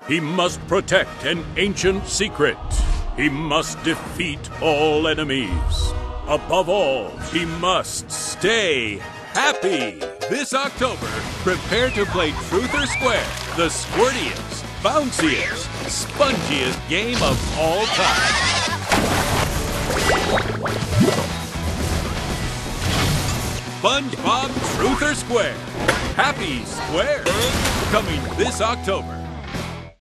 He must protect an ancient secret. He must defeat all enemies. Above all, he must stay happy. This October, prepare to play Truth or Square, the squirtiest, bounciest, spongiest game of all time. Spongebob Truth or Square. Happy Square. Coming this October.